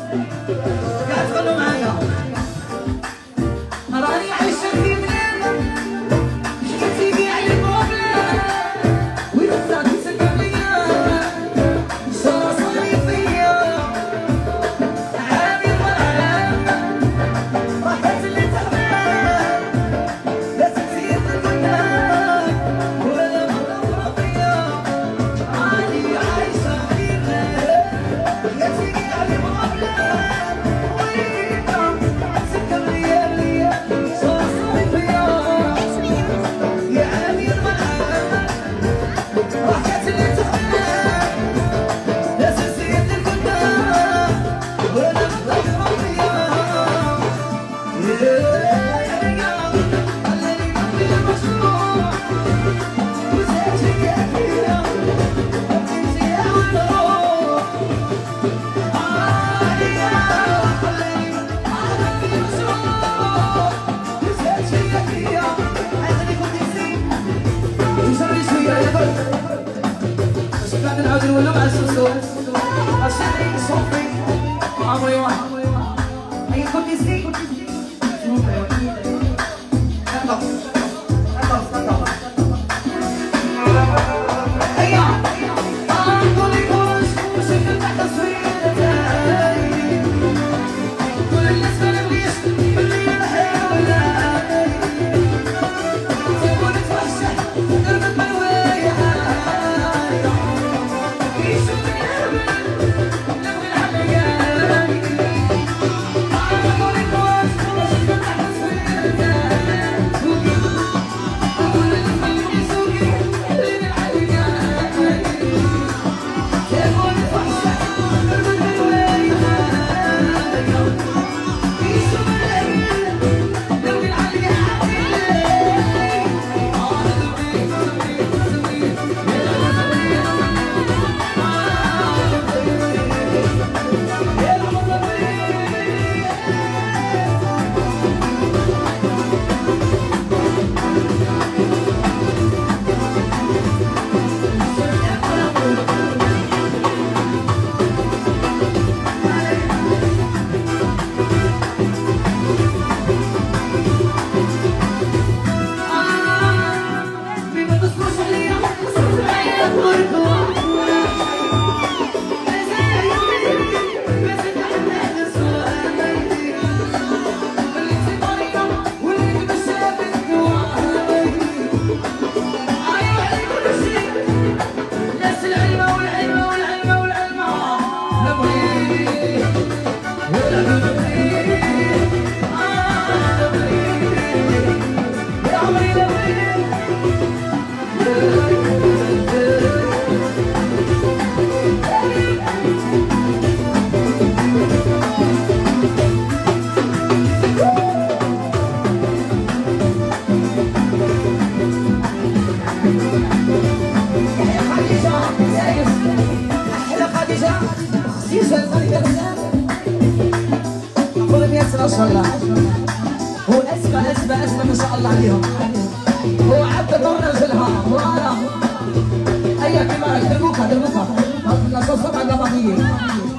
قاعد تغنوا معايا راني عايشة في بلاد حكيتي كاع لي بروبلام ويفضل تسلم ليا صاري فيا عامي والعام راحت اللي تحمل لا تزيد القدام ولا مرة فيا راني عايشة في بلاد حكيتي كاع لي بروبلام ويفضل تسلم ليا صاري فيا يا عامي والعام راحت اللي تحمل لا تزيد القدام ولا مرة فيا نعاود نولو مع السوسو الشعري الصوفي عمري واحد هي كنت سي ما شاء الله هو اسمه ما شاء الله عليهم هو عبد دورنا رجلها فوالا هيا كيما دربوكا لا صوص على بعضيه